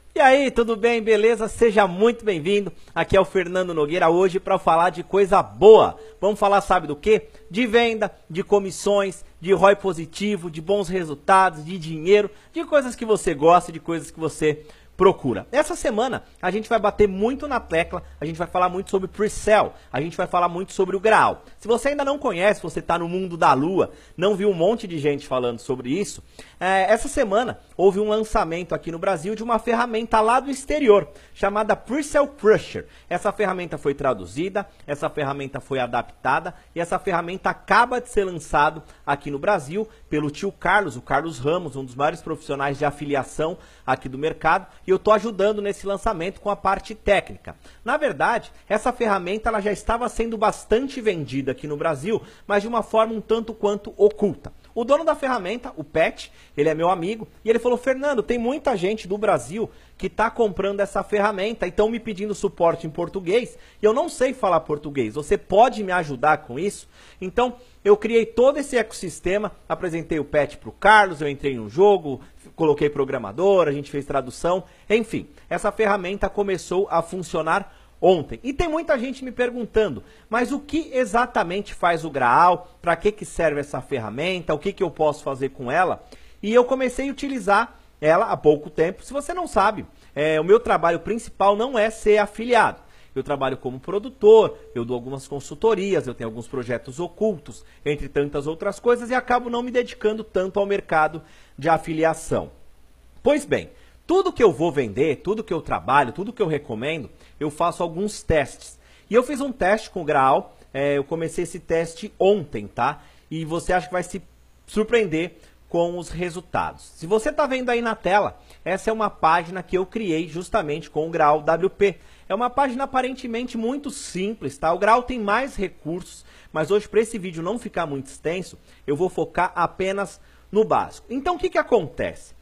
E aí, tudo bem? Beleza? Seja muito bem-vindo. Aqui é o Fernando Nogueira hoje para falar de coisa boa. Vamos falar, sabe do quê? De venda, de comissões, de ROI positivo, de bons resultados, de dinheiro, de coisas que você gosta, de coisas que você procura. Essa semana a gente vai bater muito na tecla, a gente vai falar muito sobre pre-sell, a gente vai falar muito sobre o Graal. Se você ainda não conhece, você está no mundo da lua, não viu um monte de gente falando sobre isso, essa semana houve um lançamento aqui no Brasil de uma ferramenta lá do exterior, chamada Pre-Sell Crusher. Essa ferramenta foi traduzida, essa ferramenta foi adaptada e essa ferramenta acaba de ser lançado aqui no Brasil pelo tio Carlos, o Carlos Ramos, um dos maiores profissionais de afiliação aqui do mercado, e eu estou ajudando nesse lançamento com a parte técnica. Na verdade, essa ferramenta ela já estava sendo bastante vendida aqui no Brasil, mas de uma forma um tanto quanto oculta. O dono da ferramenta, o Pet, ele é meu amigo, e ele falou: Fernando, tem muita gente do Brasil que está comprando essa ferramenta e estão me pedindo suporte em português, e eu não sei falar português, você pode me ajudar com isso? Então, eu criei todo esse ecossistema, apresentei o Pet para o Carlos, eu entrei no jogo, coloquei programador, a gente fez tradução, enfim, essa ferramenta começou a funcionar ontem. E tem muita gente me perguntando, mas o que exatamente faz o Graal? Para que serve essa ferramenta? O que eu posso fazer com ela? E eu comecei a utilizar ela há pouco tempo. Se você não sabe, o meu trabalho principal não é ser afiliado. Eu trabalho como produtor, eu dou algumas consultorias, eu tenho alguns projetos ocultos, entre tantas outras coisas, e acabo não me dedicando tanto ao mercado de afiliação. Pois bem, tudo que eu vou vender, tudo que eu trabalho, tudo que eu recomendo, eu faço alguns testes. E eu fiz um teste com o Graal, eu comecei esse teste ontem, tá? E você acha que vai se surpreender com os resultados. Se você está vendo aí na tela, essa é uma página que eu criei justamente com o Graal WP. É uma página aparentemente muito simples, tá? O Graal tem mais recursos, mas hoje para esse vídeo não ficar muito extenso, eu vou focar apenas no básico. Então o que acontece?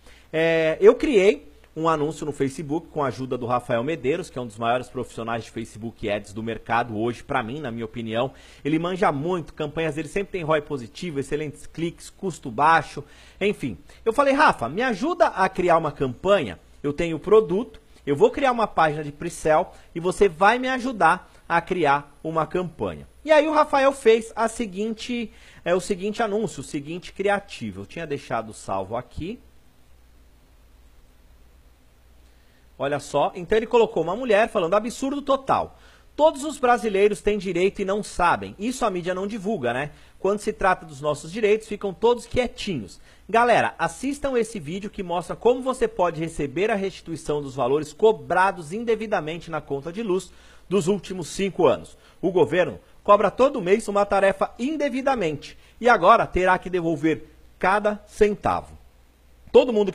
Eu criei um anúncio no Facebook com a ajuda do Rafael Medeiros, que é um dos maiores profissionais de Facebook Ads do mercado hoje, para mim, na minha opinião. Ele manja muito, campanhas dele sempre tem ROI positivo, excelentes cliques, custo baixo, enfim. Eu falei: Rafa, me ajuda a criar uma campanha, eu tenho o produto, eu vou criar uma página de pre-sell e você vai me ajudar a criar uma campanha. E aí o Rafael fez o seguinte anúncio, o seguinte criativo. Eu tinha deixado salvo aqui. Olha só, então ele colocou uma mulher falando: absurdo total. Todos os brasileiros têm direito e não sabem. Isso a mídia não divulga, né? Quando se trata dos nossos direitos, ficam todos quietinhos. Galera, assistam esse vídeo que mostra como você pode receber a restituição dos valores cobrados indevidamente na conta de luz dos últimos 5 anos. O governo cobra todo mês uma tarefa indevidamente e agora terá que devolver cada centavo. Todo mundo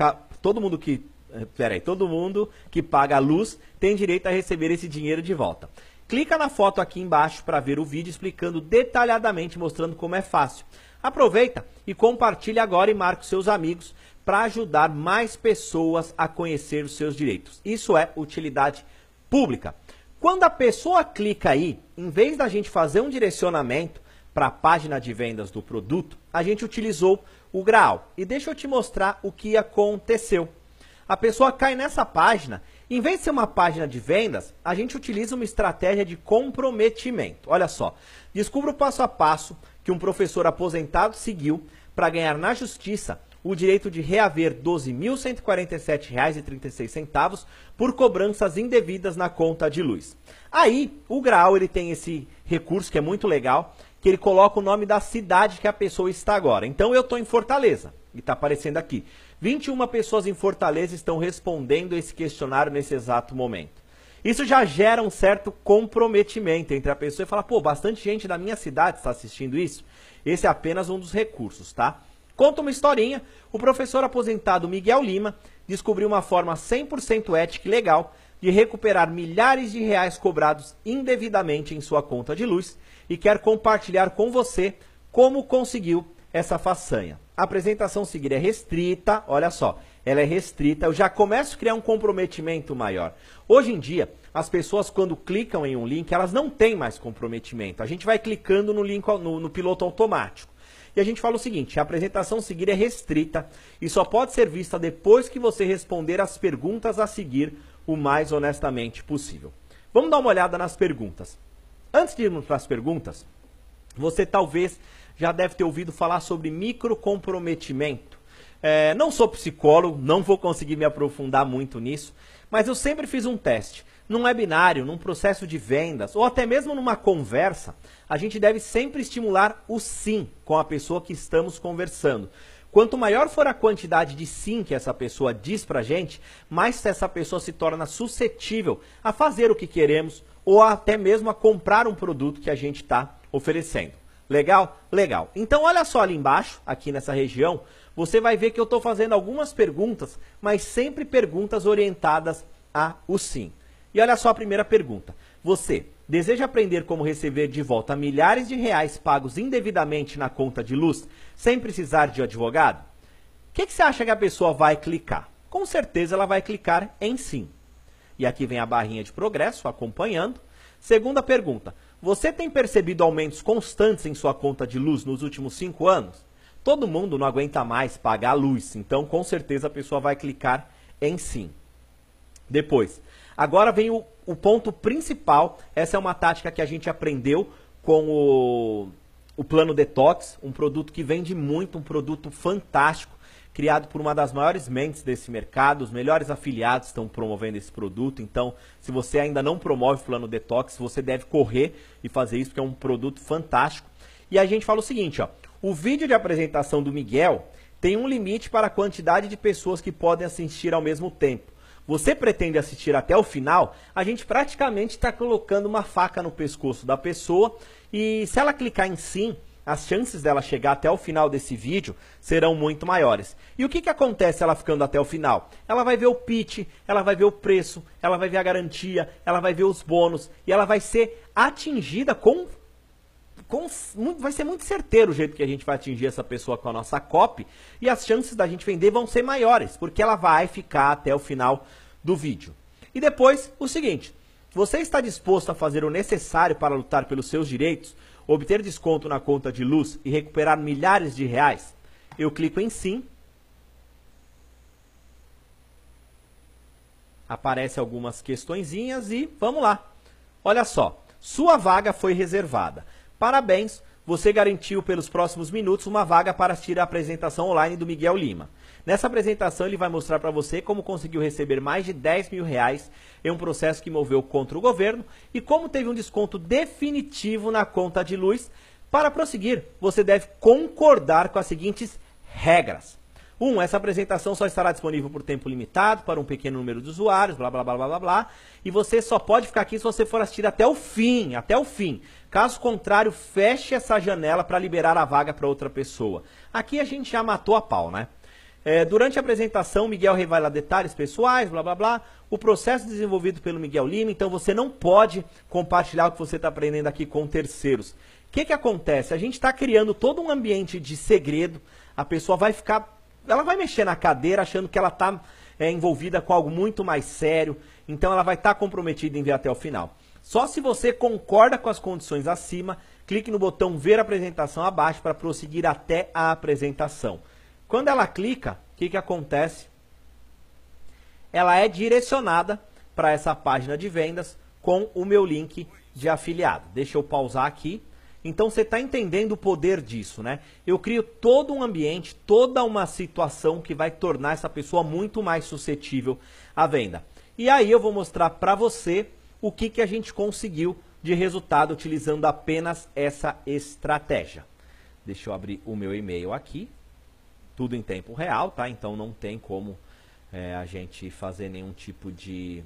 que paga a luz tem direito a receber esse dinheiro de volta. Clica na foto aqui embaixo para ver o vídeo explicando detalhadamente, mostrando como é fácil. Aproveita e compartilha agora e marca os seus amigos para ajudar mais pessoas a conhecer os seus direitos. Isso é utilidade pública. Quando a pessoa clica aí, em vez da gente fazer um direcionamento para a página de vendas do produto, a gente utilizou o Graal. E deixa eu te mostrar o que aconteceu. A pessoa cai nessa página, em vez de ser uma página de vendas, a gente utiliza uma estratégia de comprometimento. Olha só, descubra o passo a passo que um professor aposentado seguiu para ganhar na justiça o direito de reaver R$ 12.147,36 por cobranças indevidas na conta de luz. Aí, o Graal ele tem esse recurso que é muito legal, que ele coloca o nome da cidade que a pessoa está agora. Então eu estou em Fortaleza, e está aparecendo aqui. 21 pessoas em Fortaleza estão respondendo esse questionário nesse exato momento. Isso já gera um certo comprometimento entre a pessoa e fala: pô, bastante gente da minha cidade está assistindo isso. Esse é apenas um dos recursos, tá? Conta uma historinha: o professor aposentado Miguel Lima descobriu uma forma 100% ética e legal de recuperar milhares de reais cobrados indevidamente em sua conta de luz e quer compartilhar com você como conseguiu essa façanha. A apresentação a seguir é restrita, olha só, ela é restrita, eu já começo a criar um comprometimento maior. Hoje em dia, as pessoas quando clicam em um link, elas não têm mais comprometimento. A gente vai clicando no link no piloto automático. E a gente fala o seguinte: a apresentação a seguir é restrita e só pode ser vista depois que você responder as perguntas a seguir o mais honestamente possível. Vamos dar uma olhada nas perguntas. Antes de irmos para as perguntas, você talvez já deve ter ouvido falar sobre microcomprometimento. Não sou psicólogo, não vou conseguir me aprofundar muito nisso, mas eu sempre fiz um teste. Num webinário, num processo de vendas, ou até mesmo numa conversa, a gente deve sempre estimular o sim com a pessoa que estamos conversando. Quanto maior for a quantidade de sim que essa pessoa diz pra gente, mais essa pessoa se torna suscetível a fazer o que queremos ou até mesmo a comprar um produto que a gente está oferecendo. Legal? Legal. Então olha só ali embaixo, aqui nessa região, você vai ver que eu estou fazendo algumas perguntas, mas sempre perguntas orientadas ao sim. E olha só a primeira pergunta. Você deseja aprender como receber de volta milhares de reais pagos indevidamente na conta de luz, sem precisar de advogado? O que você acha que a pessoa vai clicar? Com certeza ela vai clicar em sim. E aqui vem a barrinha de progresso acompanhando. Segunda pergunta. Você tem percebido aumentos constantes em sua conta de luz nos últimos 5 anos? Todo mundo não aguenta mais pagar a luz, então com certeza a pessoa vai clicar em sim. Depois, agora vem o ponto principal. Essa é uma tática que a gente aprendeu com o Plano Detox, um produto que vende muito, um produto fantástico, criado por uma das maiores mentes desse mercado. Os melhores afiliados estão promovendo esse produto, então se você ainda não promove o Plano Detox, você deve correr e fazer isso, porque é um produto fantástico. E a gente fala o seguinte, ó, o vídeo de apresentação do Miguel tem um limite para a quantidade de pessoas que podem assistir ao mesmo tempo. Você pretende assistir até o final, a gente praticamente está colocando uma faca no pescoço da pessoa e se ela clicar em sim, as chances dela chegar até o final desse vídeo serão muito maiores. E o que acontece ela ficando até o final? Ela vai ver o pitch, ela vai ver o preço, ela vai ver a garantia, ela vai ver os bônus e ela vai ser atingida vai ser muito certeiro o jeito que a gente vai atingir essa pessoa com a nossa copy e as chances da gente vender vão ser maiores, porque ela vai ficar até o final do vídeo. E depois, o seguinte, você está disposto a fazer o necessário para lutar pelos seus direitos, obter desconto na conta de luz e recuperar milhares de reais? Eu clico em sim. Aparece algumas questõezinhas e vamos lá. Olha só, sua vaga foi reservada. Parabéns, você garantiu pelos próximos minutos uma vaga para assistir a apresentação online do Miguel Lima. Nessa apresentação ele vai mostrar para você como conseguiu receber mais de 10 mil reais em um processo que moveu contra o governo e como teve um desconto definitivo na conta de luz. Para prosseguir, você deve concordar com as seguintes regras. 1. Essa apresentação só estará disponível por tempo limitado para um pequeno número de usuários, blá, blá, blá, blá, blá, blá. E você só pode ficar aqui se você for assistir até o fim, até o fim. Caso contrário, feche essa janela para liberar a vaga para outra pessoa. Aqui a gente já matou a pau, né? Durante a apresentação, Miguel revela detalhes pessoais, blá, blá, blá. O processo desenvolvido pelo Miguel Lima, então você não pode compartilhar o que você está aprendendo aqui com terceiros. O que acontece? A gente está criando todo um ambiente de segredo, a pessoa vai ficar... Ela vai mexer na cadeira achando que ela está envolvida com algo muito mais sério, então ela vai estar comprometida em ver até o final. Só se você concorda com as condições acima, clique no botão ver apresentação abaixo para prosseguir até a apresentação. Quando ela clica, o que acontece? Ela é direcionada para essa página de vendas com o meu link de afiliado. Deixa eu pausar aqui. Então você está entendendo o poder disso, né? Eu crio todo um ambiente, toda uma situação que vai tornar essa pessoa muito mais suscetível à venda. E aí eu vou mostrar para você o que a gente conseguiu de resultado utilizando apenas essa estratégia. Deixa eu abrir o meu e-mail aqui. Tudo em tempo real, tá? Então não tem como a gente fazer nenhum tipo de...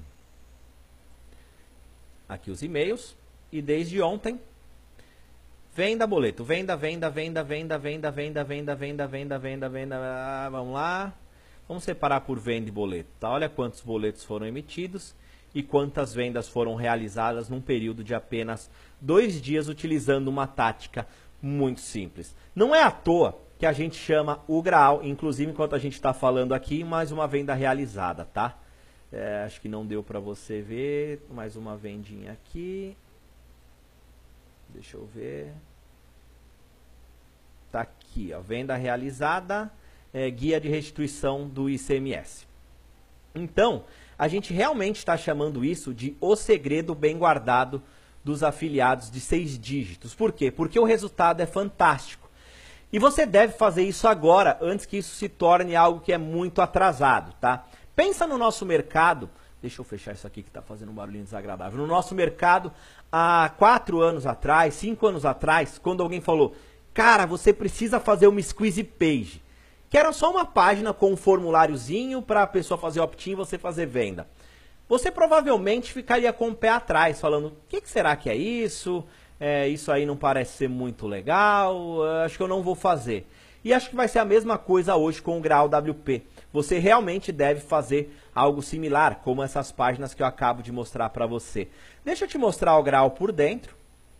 Aqui os e-mails. E desde ontem... Venda, boleto. Venda, venda, venda, venda, venda, venda, venda, venda, venda, venda, venda. Vamos lá. Vamos separar por venda e boleto. Tá? Olha quantos boletos foram emitidos e quantas vendas foram realizadas num período de apenas 2 dias utilizando uma tática muito simples. Não é à toa que a gente chama o Graal, inclusive enquanto a gente está falando aqui, mais uma venda realizada, tá? Acho que não deu para você ver. Mais uma vendinha aqui. Deixa eu ver. Tá aqui. aqui, ó, venda realizada, guia de restituição do ICMS. Então, a gente realmente está chamando isso de o segredo bem guardado dos afiliados de 6 dígitos. Por quê? Porque o resultado é fantástico. E você deve fazer isso agora, antes que isso se torne algo que é muito atrasado, tá? Pensa no nosso mercado, deixa eu fechar isso aqui que está fazendo um barulhinho desagradável. No nosso mercado, há 4 anos atrás, 5 anos atrás, quando alguém falou, cara, você precisa fazer uma squeeze page, que era só uma página com um formuláriozinho para a pessoa fazer opt-in e você fazer venda. Você provavelmente ficaria com o pé atrás, falando, o que será que é isso? Isso aí não parece ser muito legal, acho que eu não vou fazer. E acho que vai ser a mesma coisa hoje com o Graal WP. Você realmente deve fazer algo similar, como essas páginas que eu acabo de mostrar para você. Deixa eu te mostrar o Graal por dentro.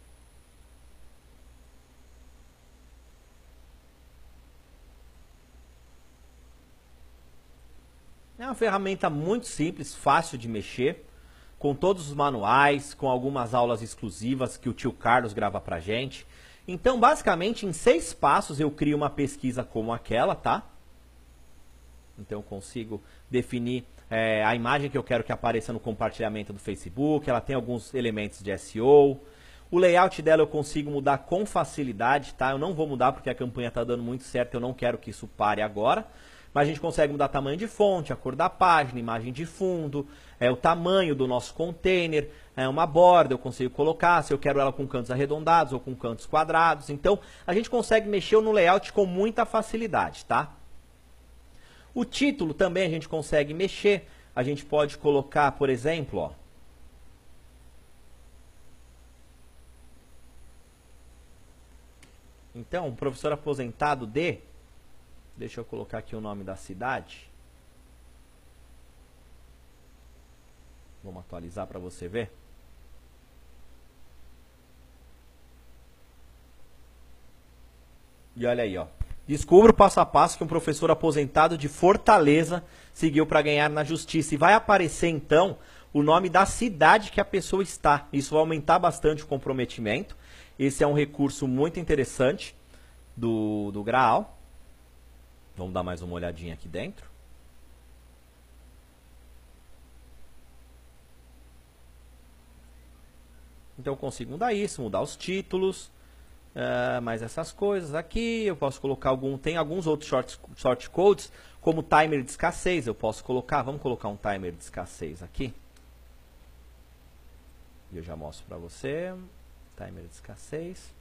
É uma ferramenta muito simples, fácil de mexer, com todos os manuais, com algumas aulas exclusivas que o tio Carlos grava pra gente. Então, basicamente, em 6 passos eu crio uma pesquisa como aquela, tá? Então, eu consigo definir a imagem que eu quero que apareça no compartilhamento do Facebook, ela tem alguns elementos de SEO. O layout dela eu consigo mudar com facilidade, tá? Eu não vou mudar porque a campanha está dando muito certo, eu não quero que isso pare agora. Mas a gente consegue mudar tamanho de fonte, a cor da página, imagem de fundo, o tamanho do nosso container, uma borda eu consigo colocar, se eu quero ela com cantos arredondados ou com cantos quadrados. Então, a gente consegue mexer no layout com muita facilidade, tá? O título também a gente consegue mexer, a gente pode colocar, por exemplo, ó, então, um professor aposentado de... Deixa eu colocar aqui o nome da cidade. Vamos atualizar para você ver. E olha aí, ó. Descubra o passo a passo que um professor aposentado de Fortaleza seguiu para ganhar na justiça. E vai aparecer, então, o nome da cidade que a pessoa está. Isso vai aumentar bastante o comprometimento. Esse é um recurso muito interessante do Graal. Vamos dar mais uma olhadinha aqui dentro. Então eu consigo mudar isso, mudar os títulos, mais essas coisas aqui. Eu posso colocar tem alguns outros shortcodes, como timer de escassez. Eu posso colocar, vamos colocar um timer de escassez aqui. E eu já mostro para você. Timer de escassez.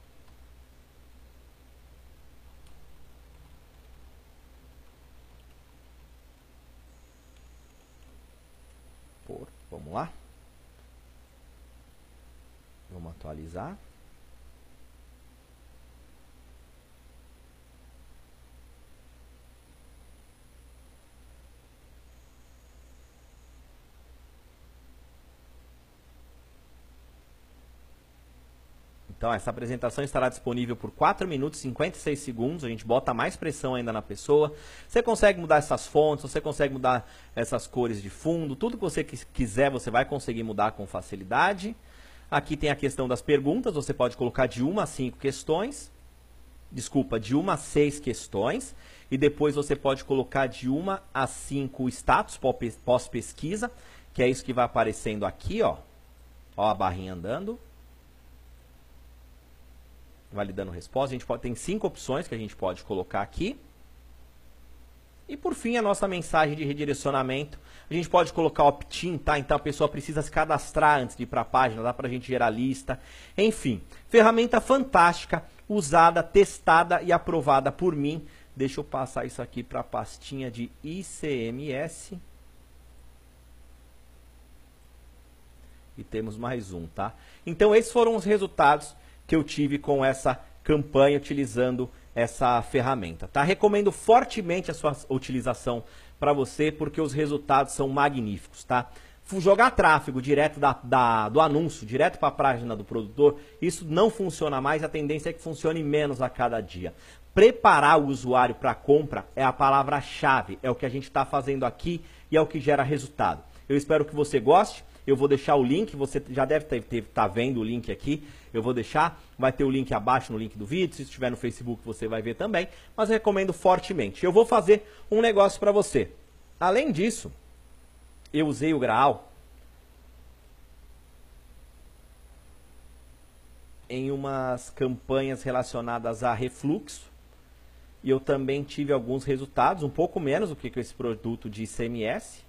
Vamos lá. Vamos atualizar. Então, essa apresentação estará disponível por 4 minutos e 56 segundos. A gente bota mais pressão ainda na pessoa. Você consegue mudar essas fontes, você consegue mudar essas cores de fundo. Tudo que você quiser, você vai conseguir mudar com facilidade. Aqui tem a questão das perguntas. Você pode colocar de 1 a 5 questões. Desculpa, de 1 a 6 questões. E depois você pode colocar de 1 a 5 status pós-pesquisa, que é isso que vai aparecendo aqui, ó. Ó a barrinha andando. Validando resposta, a gente tem 5 opções que a gente pode colocar aqui. E por fim, a nossa mensagem de redirecionamento. A gente pode colocar opt-in, tá? Então a pessoa precisa se cadastrar antes de ir para a página, dá para a gente gerar lista. Enfim, ferramenta fantástica, usada, testada e aprovada por mim. Deixa eu passar isso aqui para a pastinha de ICMS. E temos mais um, tá? Então esses foram os resultados que eu tive com essa campanha utilizando essa ferramenta, tá? Recomendo fortemente a sua utilização para você, porque os resultados são magníficos, tá? Jogar tráfego direto do anúncio, direto para a página do produtor, isso não funciona mais, a tendência é que funcione menos a cada dia. Preparar o usuário para a compra é a palavra-chave, é o que a gente está fazendo aqui e é o que gera resultado. Eu espero que você goste. Eu vou deixar o link, você já deve estar vendo o link aqui. Eu vou deixar, vai ter o link abaixo no link do vídeo. Se estiver no Facebook você vai ver também. Mas eu recomendo fortemente. Eu vou fazer um negócio para você. Além disso, eu usei o Graal em umas campanhas relacionadas a refluxo. E eu também tive alguns resultados, um pouco menos do que esse produto de ICMS.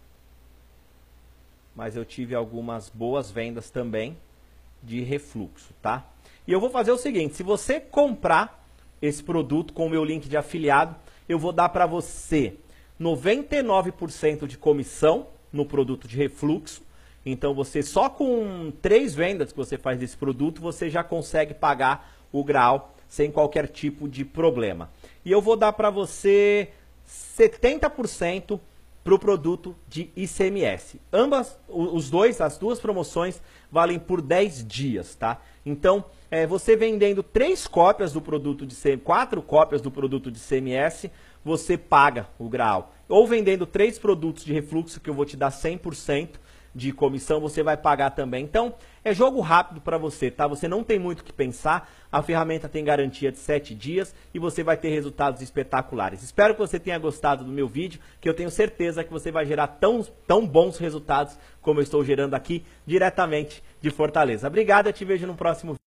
Mas eu tive algumas boas vendas também de refluxo, tá? E eu vou fazer o seguinte, se você comprar esse produto com o meu link de afiliado, eu vou dar para você 99% de comissão no produto de refluxo. Então você só com 3 vendas que você faz desse produto, você já consegue pagar o Graal sem qualquer tipo de problema. E eu vou dar para você 70% para o produto de ICMS. As duas promoções valem por 10 dias, tá? Então, você vendendo 3 cópias do produto de ICMS, 4 cópias do produto de ICMS, você paga o Graal. Ou vendendo 3 produtos de refluxo, que eu vou te dar 100% de comissão, você vai pagar também. Então, é jogo rápido para você, tá? Você não tem muito o que pensar, a ferramenta tem garantia de 7 dias e você vai ter resultados espetaculares. Espero que você tenha gostado do meu vídeo, que eu tenho certeza que você vai gerar tão bons resultados como eu estou gerando aqui, diretamente de Fortaleza. Obrigado, eu te vejo no próximo vídeo.